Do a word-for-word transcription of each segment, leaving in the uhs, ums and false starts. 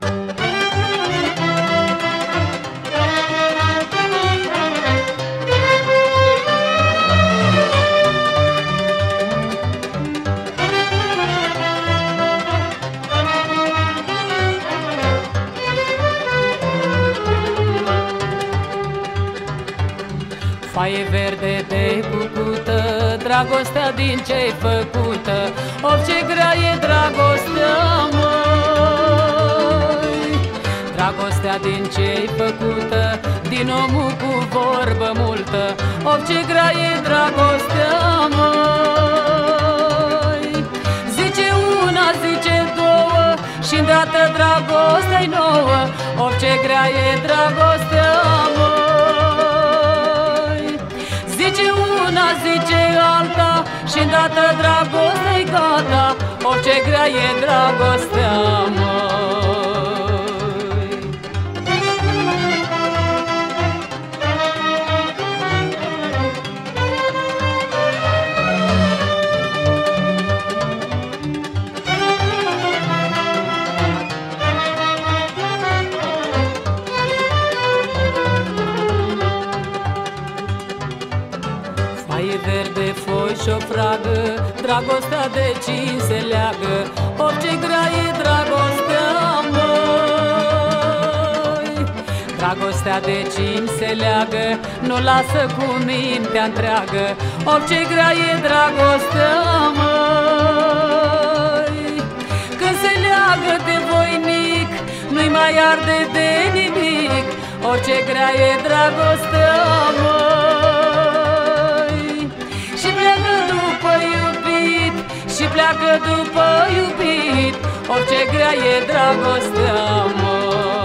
Faie verde de cucută, dragostea din ce-ai făcută, of ce grea e dragostea, măi. Dragostea din ce-ai făcută, din omul cu vorbă multă, of ce grea e dragostea, măi. Zice una, zice două, și îndată dragostea-i nouă, of ce grea e dragostea, măi. Zice una, zice alta, și îndată dragostea-i gata, of ce grea e dragostea, măi. Faie verde, foi și-o fragă, dragostea de cine se leagă, of ce grea e dragostea, măi. Dragostea de cine se leagă, nu lasă cu mintea întreagă, of ce grea e dragostea, măi. Când se leagă de voinic, nu-i mai arde de nimic, of ce grea e dragostea, măi. Și pleacă după iubit, of ce grea e dragostea, măi.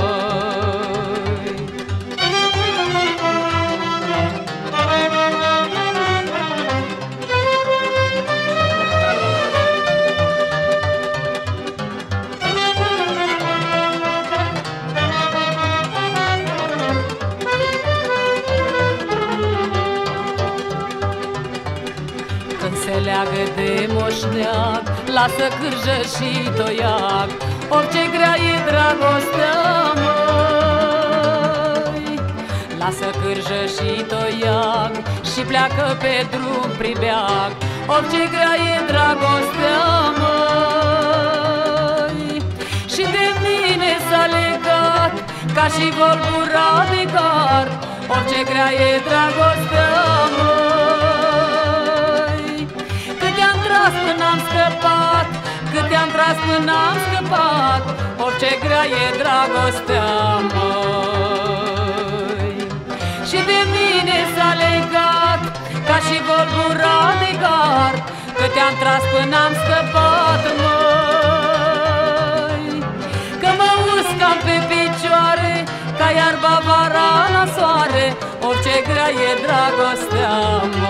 Când se leagă de moșneag, lasă cârjă și toiag, of ce grea e dragostea, măi. Lasă cârjă și toiag și pleacă pe drum pribeag, of ce grea e dragostea, măi. Și de mine s-a legat ca și volbura de gard, of ce grea e dragostea, măi. Până am scăpat, cât te-am tras până am scăpat, of ce grea e dragostea, măi. Și de mine s-a legat ca și volbura de gard, cât te-am tras până am scăpat, măi. Că mă uscam pe picioare ca iarba vara la soare, of ce grea e dragostea, măi.